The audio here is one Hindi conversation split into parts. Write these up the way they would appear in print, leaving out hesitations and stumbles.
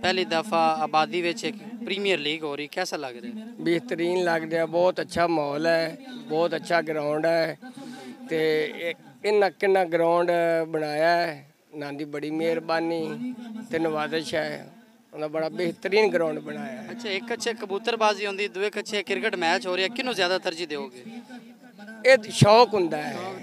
पहली दफ़ा आबादी विच एक प्रीमियर लीग हो रही, कैसा लग रहा है? बेहतरीन लग रहा, बहुत अच्छा माहौल है, बहुत अच्छा ग्राउंड है। तो इन्ना किन्ना ग्राउंड बनाया है, ना दी बड़ी मेहरबानी ते नवाजिश है, उन्हें बड़ा बेहतरीन ग्राउंड बनाया है। अच्छा, एक अच्छे कबूतरबाजी होंदी, दूए अच्छे क्रिकेट मैच हो रही है, किनू ज़्यादा तरजीह दोगे? ये शौक हुंदा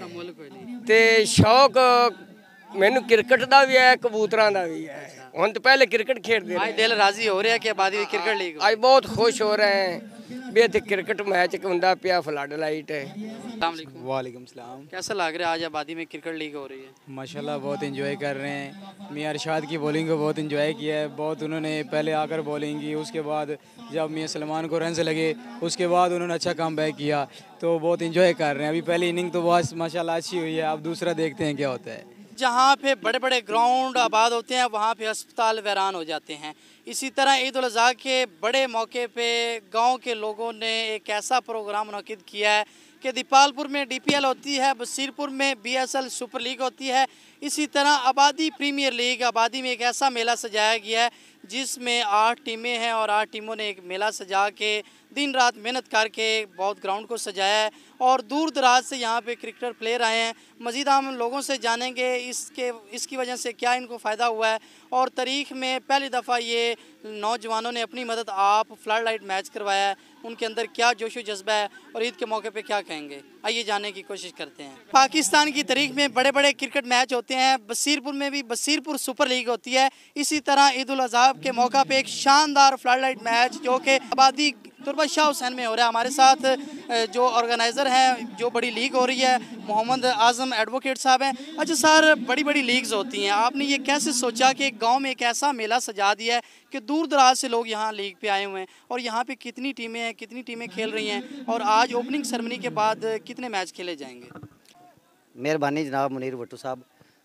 है ते शौक मैनू क्रिकेट का भी है, कबूतरों का भी है। हम तो पहले क्रिकेट खेलते आज दिल राजी हो रहा है कि आबादी क्रिकेट लीग हो? आज बहुत खुश हो रहे हैं भी इतने क्रिकेट मैच होंदा पिया, फ्लड लाइट है। वालेकुम सलाम। कैसा लग रहा है आज आबादी में क्रिकेट लीग हो रही है? माशाल्लाह बहुत एंजॉय कर रहे हैं। मियां अरशाद की बॉलिंग को बहुत एंजॉय किया है, बहुत उन्होंने पहले आकर बॉलिंग की, उसके बाद जब मियां सलमान को रन लगे उसके बाद उन्होंने अच्छा कम बैक किया, तो बहुत एंजॉय कर रहे हैं। अभी पहली इनिंग तो बहुत माशाल्लाह अच्छी हुई है, अब दूसरा देखते हैं क्या होता है। जहाँ पे बड़े बड़े ग्राउंड आबाद होते हैं वहाँ पे अस्पताल वीरान हो जाते हैं। इसी तरह ईद उल अज़हा के बड़े मौके पे गांव के लोगों ने एक ऐसा प्रोग्राम मुनक़िद किया है कि दीपालपुर में DPL होती है, बसीरपुर में BSL सुपर लीग होती है। इसी तरह आबादी प्रीमियर लीग, आबादी में एक ऐसा मेला सजाया गया है जिसमें 8 टीमें हैं और 8 टीमों ने एक मेला सजा के दिन रात मेहनत करके बहुत ग्राउंड को सजाया है और दूर दराज से यहाँ पे क्रिकेटर प्लेयर आए हैं। मज़ीद हम लोगों से जानेंगे इसकी वजह से क्या इनको फ़ायदा हुआ है और तारीख़ में पहली दफ़ा ये नौजवानों ने अपनी मदद आप फ्लड लाइट मैच करवाया है, उनके अंदर क्या जोशो जज्बा है और ईद के मौके पे क्या कहेंगे, आइए जानने की कोशिश करते हैं। पाकिस्तान की तारीख में बड़े बड़े क्रिकेट मैच होते हैं, बसीरपुर में भी बसीरपुर सुपर लीग होती है। इसी तरह ईद उल अज़हा के मौका पे एक शानदार फ्लड लाइट मैच जो कि आबादी तुर्बा शाह हुसैन में हो रहा है। हमारे साथ जो ऑर्गेनाइज़र हैं, जो बड़ी लीग हो रही है, मोहम्मद आज़म एडवोकेट साहब हैं। अच्छा सर, बड़ी बड़ी लीग्स होती हैं, आपने ये कैसे सोचा कि गांव में एक ऐसा मेला सजा दिया है कि दूर दराज से लोग यहाँ लीग पे आए हुए हैं और यहाँ पे कितनी टीमें हैं, कितनी टीमें खेल रही हैं और आज ओपनिंग सेरेमनी के बाद कितने मैच खेले जाएंगे? मेहरबानी जनाब मुनीर भट्टू साहब,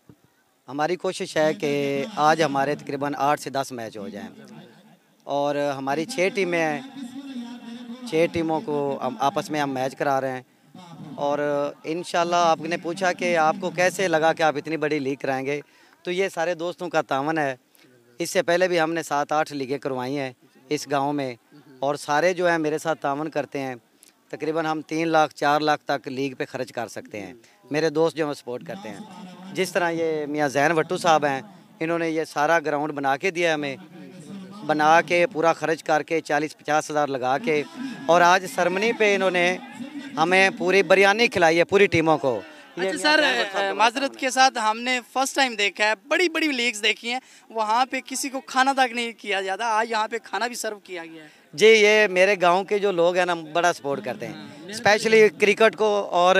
हमारी कोशिश है कि आज हमारे तकरीबन 8 से 10 मैच हो जाएं और हमारी 6 टीमें हैं। 6 टीमों को आपस में हम मैच करा रहे हैं और इंशाल्लाह आपने पूछा कि आपको कैसे लगा कि आप इतनी बड़ी लीग कराएंगे, तो ये सारे दोस्तों का तावन है। इससे पहले भी हमने 7-8 लीगें करवाई हैं इस गांव में और सारे जो है मेरे साथ तावन करते हैं। तकरीबन हम 3 लाख 4 लाख तक लीग पे ख़र्च कर सकते हैं, मेरे दोस्त जो हमें सपोर्ट करते हैं। जिस तरह ये मियाँ ज़ैन भट्टू साहब हैं, इन्होंने ये सारा ग्राउंड बना के दिया हमें, बना के पूरा ख़र्च करके 40-50 हज़ार लगा के, और आज सरमनी पे इन्होंने हमें पूरी बिरयानी खिलाई है पूरी टीमों को। अच्छा सर, माजरत के साथ हमने फर्स्ट टाइम देखा है, बड़ी बड़ी लीग्स देखी हैं, वहाँ पे किसी को खाना तक नहीं किया जाता, आज यहाँ पे खाना भी सर्व किया गया है। जी, ये मेरे गांव के जो लोग हैं ना बड़ा सपोर्ट करते हैं, स्पेशली क्रिकेट को, और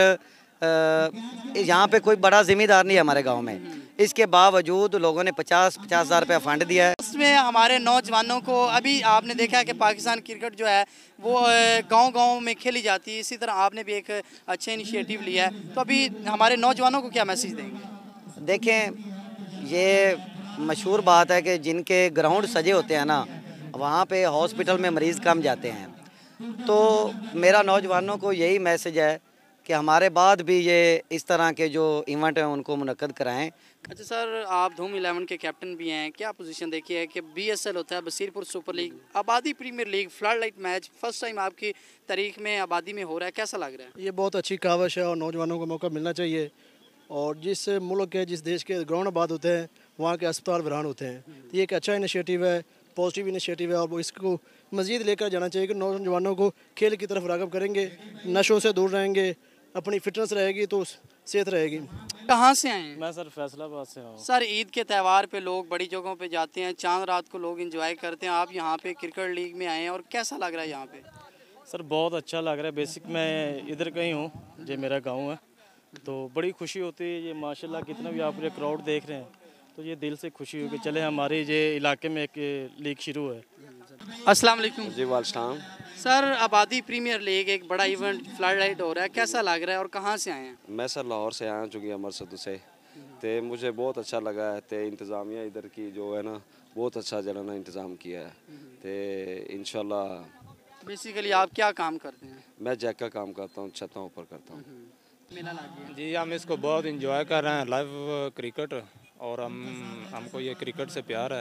यहाँ पे कोई बड़ा जिम्मेदार नहीं है हमारे गांव में, इसके बावजूद लोगों ने 50-50 हज़ार रुपया फंड दिया है। इसमें हमारे नौजवानों को, अभी आपने देखा है कि पाकिस्तान क्रिकेट जो है वो गांव-गांव में खेली जाती है, इसी तरह आपने भी एक अच्छा इनिशिएटिव लिया है, तो अभी हमारे नौजवानों को क्या मैसेज देंगे? देखें, ये मशहूर बात है कि जिनके ग्राउंड सजे होते हैं ना, वहाँ पे हॉस्पिटल में मरीज़ कम जाते हैं, तो मेरा नौजवानों को यही मैसेज है कि हमारे बाद भी ये इस तरह के जो इवेंट हैं उनको मुनक्कद कराएं। अच्छा सर, आप धूम 11 के कैप्टन भी हैं, क्या पोजीशन देखी है कि BSL होता है Basirpur super league, Abadi premier league, flood light match first time आपकी तारीख में आबादी में हो रहा है, कैसा लग रहा है? ये बहुत अच्छी काविश है और नौजवानों को मौका मिलना चाहिए, और जिस मुल्क के, जिस देश के ग्राउंड आबाद होते हैं वहाँ के अस्पताल वीरान होते हैं, तो ये एक अच्छा इनिशिएटिव है, पॉजिटिव इनिशिएटिव है, और वो इसको मज़ीद लेकर जाना चाहिए कि नौजवानों को खेल की तरफ राग़िब करेंगे, नशों से दूर रहेंगे, अपनी फिटनेस रहेगी तो सेहत रहेगी। कहाँ से आए हैं? मैं सर फैसलाबाद से हूँ। सर, ईद के त्यौहार पे लोग बड़ी जगहों पे जाते हैं, चांद रात को लोग एंजॉय करते हैं, आप यहाँ पे क्रिकेट लीग में आए हैं और कैसा लग रहा है यहाँ पे? सर बहुत अच्छा लग रहा है, बेसिक मैं इधर का ही हूँ, ये मेरा गांव है, तो बड़ी खुशी होती है। ये माशाल्लाह कितना भी आप ये क्राउड देख रहे हैं तो ये दिल से खुशी हो कि चले हमारे ये इलाके में एक लीग शुरू है। अस्सलाम वालेकुम। जी वालेकुम। सर, आबादी प्रीमियर लीग एक बड़ा इवेंट फ्लड लाइट हो रहा है, कैसा लग रहा है और कहाँ से आए हैं? मैं सर लाहौर से आया चूँकि अमरसदू से, तो मुझे बहुत अच्छा लगा है, तो इंतज़ामिया इधर की जो है ना बहुत अच्छा जो है ना इंतज़ाम किया है, तो इंशाल्लाह। बेसिकली आप क्या काम करते हैं? मैं जैक का काम करता हूँ, छतों पर करता हूँ। मेला लग गया जी, हम इसको बहुत इंजॉय कर रहे हैं, लाइव क्रिकेट, और हमको ये क्रिकेट से प्यार है,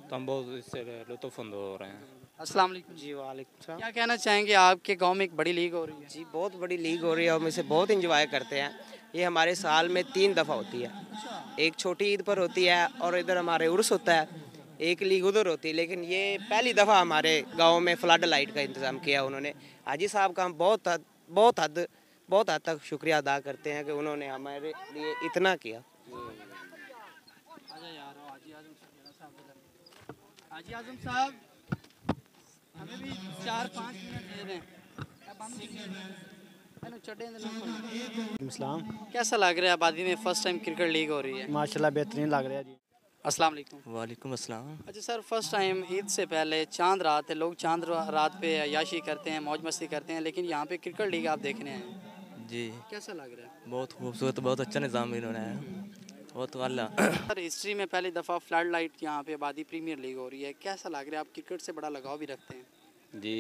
तो हम बहुत इससे लुत्फ़ हो रहे हैं। अस्सलाम वालेकुम। जी वालेकुम सलाम। क्या कहना चाहेंगे, आपके गांव में एक बड़ी लीग हो रही है? जी बहुत बड़ी लीग हो रही है और हम इसे बहुत इंजॉय करते हैं। ये हमारे साल में 3 दफ़ा होती है। एक छोटी ईद पर होती है और इधर हमारे उर्स होता है, एक लीग उधर होती है। लेकिन ये पहली दफ़ा हमारे गांव में फ्लड लाइट का इंतज़ाम किया उन्होंने। हाजी साहब का हम बहुत हद तक शुक्रिया अदा करते हैं कि उन्होंने हमारे लिए इतना किया। हाजी आजम साहब, हमें भी 4-5 मिनट दे दें। इस्लाम कैसा लग रहा है आबादी में फर्स्ट टाइम क्रिकेट लीग हो रही है? माशाल्लाह बेहतरीन लग रहा है जी। अस्सलाम वालेकुम। वालेकुम अस्सलाम। अच्छा सर, फर्स्ट टाइम ईद से पहले चांद रात है, लोग चांद रात पे अय्याशी करते हैं, मौज मस्ती करते हैं, लेकिन यहाँ पे क्रिकेट लीग आप देखने आए जी, कैसा लग रहा है? बहुत खूबसूरत, बहुत अच्छा निज़ाम इन्होंने है, बहुत वाला। सर, हिस्ट्री में पहली दफ़ा फ्लड लाइट यहाँ पे आबादी प्रीमियर लीग हो रही है, कैसा लग रहा है? आप क्रिकेट से बड़ा लगाव भी रखते हैं? जी,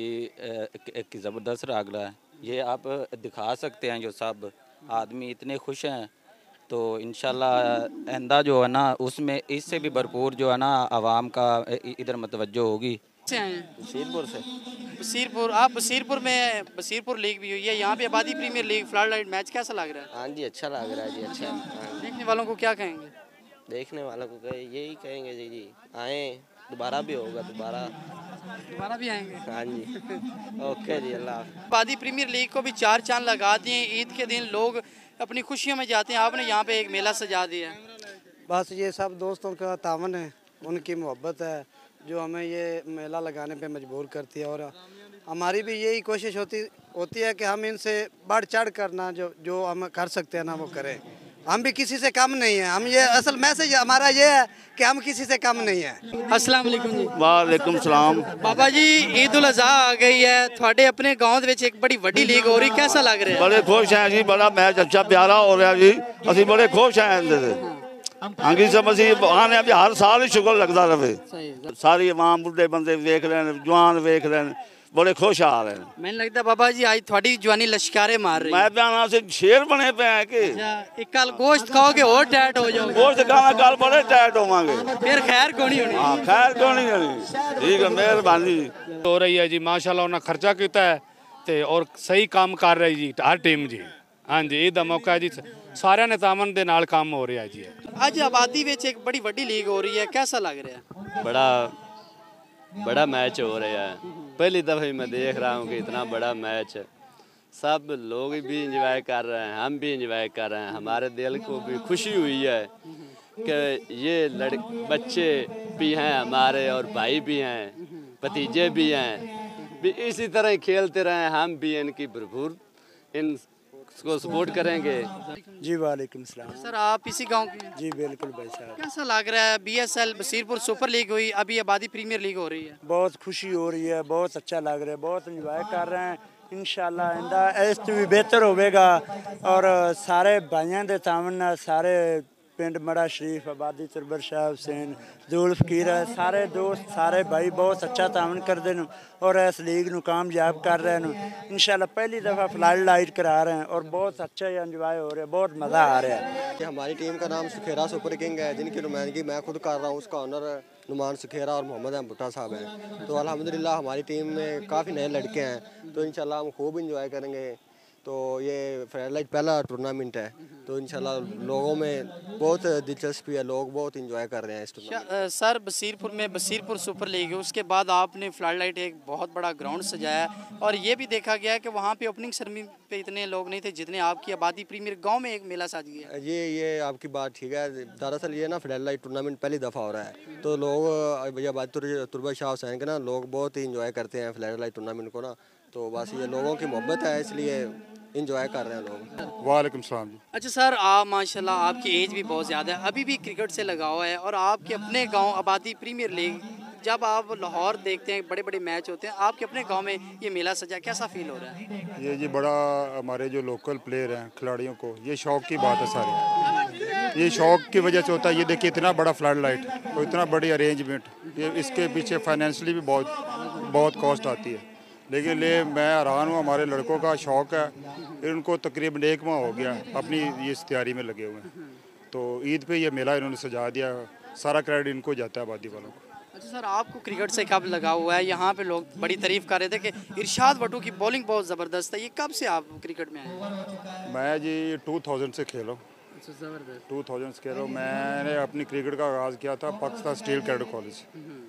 एक ज़बरदस्त रागला है ये, आप दिखा सकते हैं जो सब आदमी इतने खुश हैं, तो इंशाल्लाह आइंदा जो है ना उसमें इससे भी भरपूर जो है ना आवाम का इधर मतवज्जो होगी। से आए हैं? बशीरपुर से। बशीरपुर, आप बशीरपुर में बशीरपुर लीग भी हुई है, यहाँ पे Abadi premier league flood light match कैसा लग रहा है? हाँ जी अच्छा लग रहा है जी, अच्छा है। देखने वालों को क्या कहेंगे? देखने वालों को यही कहेंगे जी आए, दोबारा भी होगा, दोबारा भी आएंगे। हाँ जी ओके जी, अल्लाह। आबादी प्रीमियर लीग को भी 4 चांद लगा दिए। ईद के दिन लोग अपनी खुशियों में जाते हैं, आपने यहाँ पे एक मेला सजा दिया है। बस ये सब दोस्तों का तावन है, उनकी मोहब्बत है जो हमें ये मेला लगाने पे मजबूर करती है। और हमारी भी यही कोशिश होती है कि हम इनसे बढ़ चढ़ करना जो हम कर सकते हैं ना वो करें। हम भी किसी से कम नहीं है। हम ये असल मैसेज हमारा ये है कि हम किसी से कम नहीं है। अस्सलाम वालेकुम जी। वालेकुम सलाम। बाबा जी, ईद उल अज़हा आ गई है, थोड़े अपने गांव ਵਿੱਚ एक बड़ी वड्डी लीग हो रही, कैसा लग रहा है? बड़े खुश हैं जी, बड़ा मैच अच्छा प्यारा हो रहा जी, ਅਸੀਂ बड़े खुश हैं ਇਹਦੇ अंगी सब ਅਸੀਂ आने भी हर साल ही शुक्र लगता रहे। सारी आवाम बुढ़े बंदे वेख रहे हैं, जवान वेख रहे हैं, बड़े खुश आ रहे हैं। मैंने लगता बाबा जी आज थोड़ी जवानी लश्कारे मार रही है। मैं प्याना से शेर बने पे हैं कि एक कल गोश्त खाओगे और टाइट हो जाओगे। गोश्त खाना कल बड़े टाइट होवांगे, फिर खैर कोनी होनी। हाँ खैर कोनी होनी। ठीक है, मेहरबानी हो रही है जी, माशाल्लाह उन्हें खर्चा किया है ते और सही काम कर रही जी हर टीम जी। हाँ जी, ईद का मौका है जी, सारे ने तामन दे नाल काम हो रहा है जी। आज आबादी ਵਿੱਚ एक बड़ी वड्डी लीग हो रही है, कैसा लग रहा है? बड़ा मैच हो रहा है, पहली दफ़ा मैं देख रहा हूँ कि इतना बड़ा मैच है। सब लोग भी इंजॉय कर रहे हैं, हम भी इंजॉय कर रहे हैं। हमारे दिल को भी खुशी हुई है कि ये बच्चे भी हैं हमारे और भाई भी हैं, भतीजे भी हैं, भी इसी तरह खेलते रहें। हम भी इनकी भरपूर इनको सपोर्ट करेंगे। जी वालेकुम सलाम। सर, आप इसी गांव के हैं? जी बिल्कुल भाई साहब। कैसा लग रहा है? BSL बशीरपुर सुपर लीग हुई, अभी आबादी प्रीमियर लीग हो रही है। बहुत खुशी हो रही है, बहुत अच्छा लग रहा है, बहुत इंजॉय कर रहे हैं। इंशाल्लाह आइंदा इस भी बेहतर होगा। और सारे भाइयों के सामने सारे पिंड मड़ा शरीफ आबादी तुरबर शाह हुसैन जुल फकीर है, सारे दोस्त सारे भाई बहुत अच्छा तावन करते हैं और इस लीग को कामयाब कर रहे हैं। इंशाल्लाह पहली दफ़ा फ्लड लाइट करा रहे हैं और बहुत अच्छा एंजॉय हो रहा है, बहुत मज़ा आ रहा है। हमारी टीम का नाम सुखेरा सुपर किंग है, जिनकी नुमाइंदगी मैं खुद कर रहा हूँ। उसका ऑनर नुमान सुखेरा और मोहम्मद अहमद भुट्टा साहब हैं। तो अल्हम्दुलिल्लाह हमारी टीम में काफ़ी नए लड़के हैं, तो इंशाल्लाह हम खूब इंजॉय करेंगे। तो ये फ्लड लाइट पहला टूर्नामेंट है, तो इंशाल्लाह लोगों में बहुत दिलचस्पी है, लोग बहुत इंजॉय कर रहे हैं इस टूर्नामेंट। सर, बशीरपुर में बशीरपुर सुपर लीग है, उसके बाद आपने फ्लड लाइट एक बहुत बड़ा ग्राउंड सजाया और ये भी देखा गया है कि वहाँ पे ओपनिंग सेरेमनी पे इतने लोग नहीं थे जितने आपकी आबादी प्रीमियर गांव में एक मेला साज गया। ये आपकी बात ठीक है। दरअसल ये ना फ्लड लाइट टूर्नामेंट पहली दफ़ा हो रहा है, तो लोग आबादी तुरबा शाह हुसैन के ना लोग बहुत ही इंजॉय करते हैं फ्लड लाइट टूर्नामेंट को ना। तो बस ये लोगों की मोहब्बत है, इसलिए इंजॉय कर रहे हैं लोग। वालेकुम सलाम जी। अच्छा सर, आप माशाल्लाह आपकी एज भी बहुत ज़्यादा है, अभी भी क्रिकेट से लगाव है और आपके अपने गांव आबादी प्रीमियर लीग, जब आप लाहौर देखते हैं बड़े बड़े मैच होते हैं, आपके अपने गांव में ये मेला सजा, कैसा फील हो रहा है? ये जी बड़ा हमारे जो लोकल प्लेयर हैं खिलाड़ियों को ये शौक़ की बात है सारी, ये शौक़ की वजह से होता है। ये देखिए इतना बड़ा फ्लड लाइट और इतना बड़ी अरेंजमेंट, ये इसके पीछे फाइनेंशली भी बहुत कॉस्ट आती है, लेकिन मैं हैरान हूँ। हमारे लड़कों का शौक़ है, इनको तकरीबन 1 माह हो गया अपनी ये इस तैयारी में लगे हुए हैं। तो ईद पे ये मेला इन्होंने सजा दिया, सारा क्रेडिट इनको जाता है आबादी वालों को। अच्छा सर, आपको क्रिकेट से कब लगा हुआ है? यहाँ पे लोग बड़ी तारीफ कर रहे थे कि इरशाद भट्टू की बॉलिंग बहुत ज़बरदस्त है, ये कब से आप क्रिकेट में आए? मैं जी 2000 से खेला हूँ। अच्छा, ज़बरदस्त। 2000 से खेल रहा हूँ। मैंने अपनी क्रिकेट का आगाज़ किया था पाकिस्तान स्टील कैडेट कॉलेज।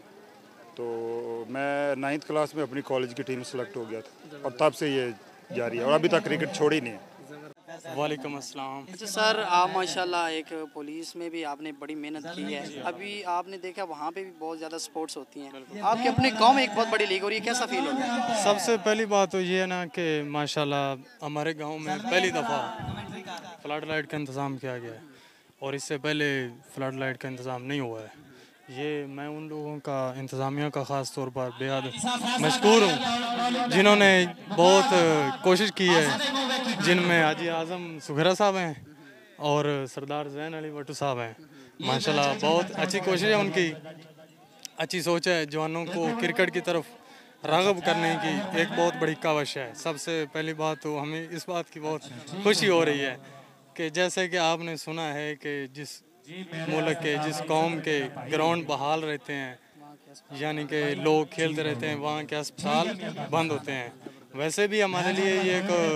तो मैं 9th क्लास में अपनी कॉलेज की टीम सेलेक्ट हो गया था और तब से ये जारी है और अभी तक क्रिकेट छोड़ी नहीं है। वालेकुम अस्सलाम। अच्छा सर, आप माशाल्लाह एक पुलिस में भी आपने बड़ी मेहनत की है, अभी आपने देखा वहाँ पे भी बहुत ज़्यादा स्पोर्ट्स होती हैं, आपके अपने गांव में एक बहुत बड़ी लीग हो रही है, कैसा फील हो रहा है? सबसे पहली बात तो ये है ना कि माशाल्लाह हमारे गांव में पहली दफ़ा फ्लड लाइट का इंतज़ाम किया गया है और इससे पहले फ्लड लाइट का इंतज़ाम नहीं हुआ है। ये मैं उन लोगों का इंतज़ामिया का ख़ास तौर पर बेहद मशकूर हूँ जिन्होंने बहुत कोशिश की है, जिनमें हाजी आज़म सुखेरा साहब हैं और सरदार ज़ैन अली भट्टू साहब हैं। माशाल्लाह बहुत अच्छी कोशिश है उनकी, अच्छी सोच है, जवानों को क्रिकेट की तरफ राग़ब करने की एक बहुत बड़ी काविश है। सबसे पहली बात तो हमें इस बात की बहुत खुशी हो रही है कि जैसे कि आपने सुना है कि जिस मुल्क के जिस कौम के ग्राउंड बहाल रहते हैं, यानी कि लोग खेलते रहते हैं, वहाँ के अस्पताल बंद होते हैं, वैसे भी हमारे लिए ये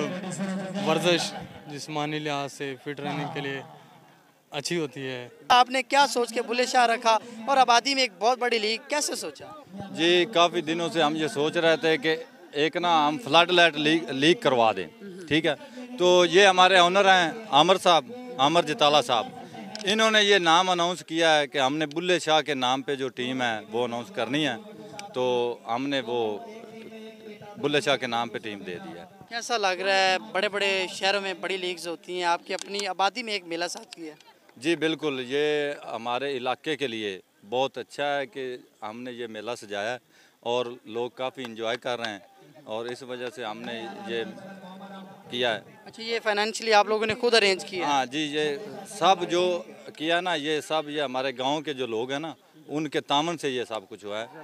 एक वर्जिश जिस्मानी लिहाज से फिट रहने के लिए अच्छी होती है। आपने क्या सोच के बुल्ले शाह रखा और आबादी में एक बहुत बड़ी लीग कैसे सोचा? जी काफ़ी दिनों से हम ये सोच रहे थे कि एक ना हम फ्लड लाइट लीग करवा दें, ठीक है। तो ये हमारे ऑनर हैं आमर साहब, आमर जिताला साहब, इन्होंने ये नाम अनाउंस किया है कि हमने बुल्ले शाह के नाम पे जो टीम है वो अनाउंस करनी है, तो हमने वो बुल्ले शाह के नाम पे टीम दे दी है। कैसा लग रहा है? बड़े बड़े शहरों में बड़ी लीग्स होती हैं, आपकी अपनी आबादी में एक मेला साथी है। जी बिल्कुल, ये हमारे इलाके के लिए बहुत अच्छा है कि हमने ये मेला सजाया है और लोग काफ़ी इंजॉय कर रहे हैं और इस वजह से हमने ये किया है। अच्छा, ये फाइनेंशियली आप लोगों ने खुद अरेंज किया? हाँ जी, ये सब जो किया ना, ये सब ये हमारे गांव के जो लोग हैं ना, उनके तामन से ये सब कुछ हुआ है।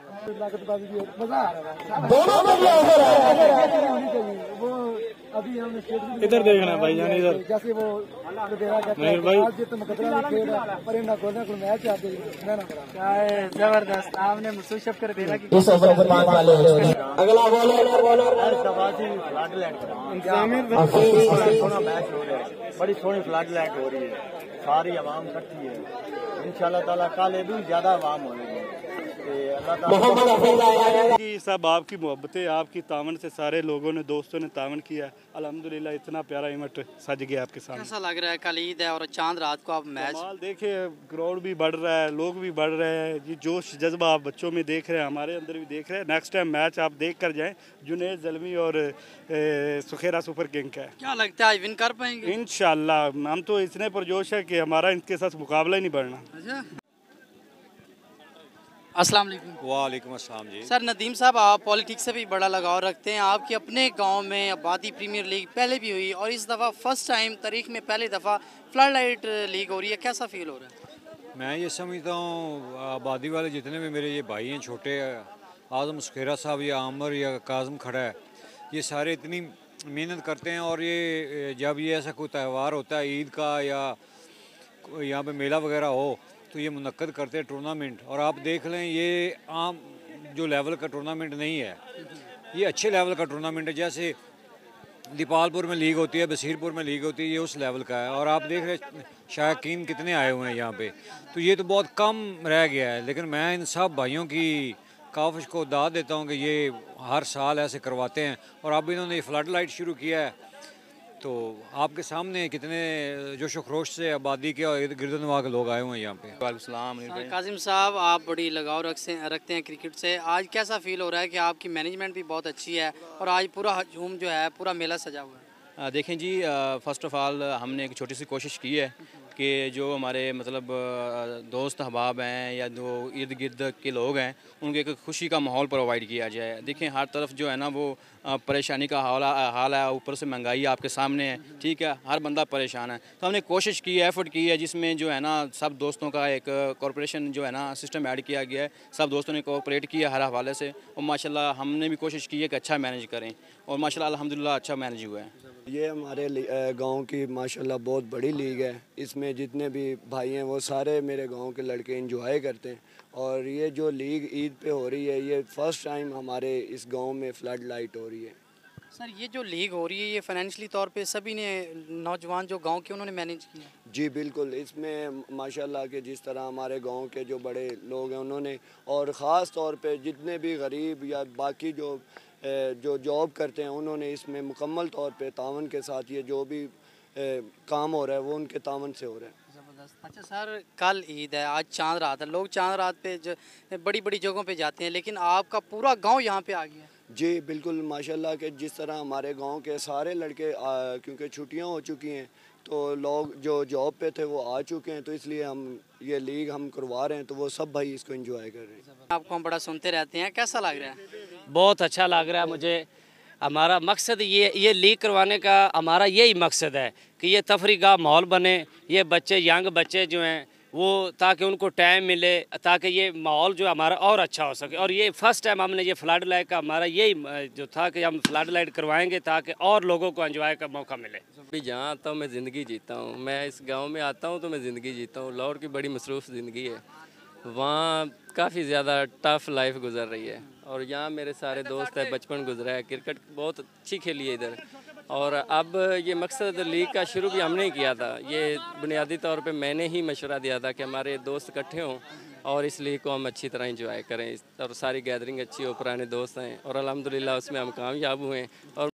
इधर देखना भाई जान, इधर मुनीर भाई जबरदस्त, आपने मुसूशफ कर दिया कि अगला बड़ी सोहनी फ्लड लाइट हो रही है, सारी आवाम इकट्ठी है, इंशाल्लाह ताला कल भी ज्यादा आवाम हो रही है। सब आपकी मोहब्बतें, आपकी तावन से सारे लोगों ने, दोस्तों ने तावन किया है। अल्हम्दुलिल्लाह इतना प्यारा इवेंट सज गया आपके सामने। कैसा लग रहा है? कल ईद है और चांद रात को आप मैच देखिए, क्राउड भी बढ़ रहा है, लोग भी बढ़ रहे हैं, ये जोश जज्बा आप बच्चों में देख रहे हैं, हमारे अंदर भी देख रहे हैं। नेक्स्ट टाइम मैच आप देख कर जाएं, जुनैद ज़ल्मी और सुखेरा सुपर किंग का है। क्या लगता है विन कर पाएंगे? इंशाल्लाह, हम तो इतने पुरजोश है कि हमारा इनके साथ मुकाबला ही नहीं बढ़ना। अच्छा, अस्सलाम वालेकुम। वालेकुम अस्सलाम जी। सर नदीम साहब, आप पॉलिटिक्स से भी बड़ा लगाव रखते हैं, आपके अपने गांव में आबादी प्रीमियर लीग पहले भी हुई और इस दफ़ा फर्स्ट टाइम तारीख में पहली दफ़ा फ्लड लाइट लीग हो रही है, कैसा फील हो रहा है? मैं ये समझता हूँ आबादी वाले जितने भी मेरे ये भाई हैं छोटे, आज़म सुखेरा साहब या आमर या काज़म खड़ा है, ये सारे इतनी मेहनत करते हैं और ये जब ये ऐसा कोई त्यौहार होता है ईद का या यहाँ पे मेला वगैरह हो तो ये मुनक्कद करते हैं टूर्नामेंट। और आप देख लें ये आम जो लेवल का टूर्नामेंट नहीं है, ये अच्छे लेवल का टूर्नामेंट है। जैसे दीपालपुर में लीग होती है, बसीरपुर में लीग होती है, ये उस लेवल का है। और आप देख रहे शायकीन कितने आए हुए हैं यहाँ पे, तो ये तो बहुत कम रह गया है। लेकिन मैं इन सब भाइयों की काविश को दाद देता हूँ कि ये हर साल ऐसे करवाते हैं और अब इन्होंने ये फ्लड लाइट शुरू किया है, तो आपके सामने कितने जोश व खरोश से आबादी के और गिरदनवा के लोग आए हुए हैं यहाँ पे। काजिम साहब, आप बड़ी लगाव रखते हैं क्रिकेट से, आज कैसा फील हो रहा है कि आपकी मैनेजमेंट भी बहुत अच्छी है और आज पूरा हजूम जो है, पूरा मेला सजा हुआ है? देखें जी, फ़र्स्ट ऑफ़ ऑल हमने एक छोटी सी कोशिश की है कि जो हमारे मतलब दोस्त अहबाब हैं या जो इर्द गिर्द के लोग हैं, उनको एक खुशी का माहौल प्रोवाइड किया जाए। देखें हर तरफ जो है ना वो परेशानी का हाल है, ऊपर से महंगाई आपके सामने है, ठीक है, हर बंदा परेशान है। तो हमने कोशिश की है, एफर्ट की है, जिसमें जो है ना सब दोस्तों का एक कॉर्पोरेशन जो है ना सिस्टम ऐड किया गया है, सब दोस्तों ने कोऑपरेट किया हर हवाले से और माशाल्लाह हमने भी कोशिश की है कि अच्छा मैनेज करें और माशाल्लाह अल्हम्दुलिल्लाह अच्छा मैनेज हुआ है। ये हमारे गांव की माशाल्लाह बहुत बड़ी लीग है, इसमें में जितने भी भाई हैं वो सारे मेरे गांव के लड़के एंजॉय करते हैं। और ये जो लीग ईद पे हो रही है, ये फर्स्ट टाइम हमारे इस गांव में फ्लड लाइट हो रही है। सर ये जो लीग हो रही है ये फाइनेंशियली तौर पे सभी ने नौजवान जो गांव के उन्होंने मैनेज किया? जी बिल्कुल, इसमें माशाल्लाह के जिस तरह हमारे गांव के जो बड़े लोग हैं उन्होंने, और ख़ास तौर पे जितने भी गरीब या बाकी जो जॉब करते हैं उन्होंने इसमें मुकम्मल तौर पे तावन के साथ ये जो भी काम हो रहा है वो उनके तावन से हो रहा है। ज़बरदस्त। अच्छा सर, कल ईद है, आज चांद रात है, लोग चांद रात पे बड़ी बड़ी जगहों पे जाते हैं, लेकिन आपका पूरा गांव यहाँ पे आ गया? जी बिल्कुल, माशाल्लाह के जिस तरह हमारे गांव के सारे लड़के क्योंकि छुट्टियां हो चुकी हैं तो लोग जो जॉब पे थे वो आ चुके हैं, तो इसलिए हम ये लीग हम करवा रहे हैं, तो वो सब भाई इसको एंजॉय कर रहे हैं। आपको हम बड़ा सुनते रहते हैं, कैसा लग रहा है? बहुत अच्छा लग रहा है मुझे। हमारा मकसद ये लीग करवाने का हमारा यही मकसद है कि ये तफरीगाह माहौल बने, ये बच्चे यंग बच्चे जो हैं वो ताकि उनको टाइम मिले, ताकि ये माहौल जो हमारा और अच्छा हो सके। और ये फर्स्ट टाइम हमने ये फ्लड लाइट का हमारा यही जो था कि हम फ्लड लाइट करवाएंगे ताकि और लोगों को एंजॉय का मौका मिले। अभी जहाँ आता हूँ मैं ज़िंदगी जीता हूँ, मैं इस गांव में आता हूँ तो मैं ज़िंदगी जीता हूँ। लाहौर की बड़ी मसरूफ़ ज़िंदगी है, वहाँ काफ़ी ज़्यादा टफ़ लाइफ गुजर रही है, और यहाँ मेरे सारे दोस्त हैं, बचपन गुजरा है, क्रिकेट बहुत अच्छी खेली है इधर। और अब ये मकसद लीग का शुरू भी हमने ही किया था, ये बुनियादी तौर पे मैंने ही मशवरा दिया था कि हमारे दोस्त इकट्ठे हों और इस लीग को हम अच्छी तरह एंजॉय करें, और सारी गैदरिंग अच्छी हो, पुराने दोस्त हैं, और अल्हम्दुलिल्लाह उसमें हम कामयाब हुए। और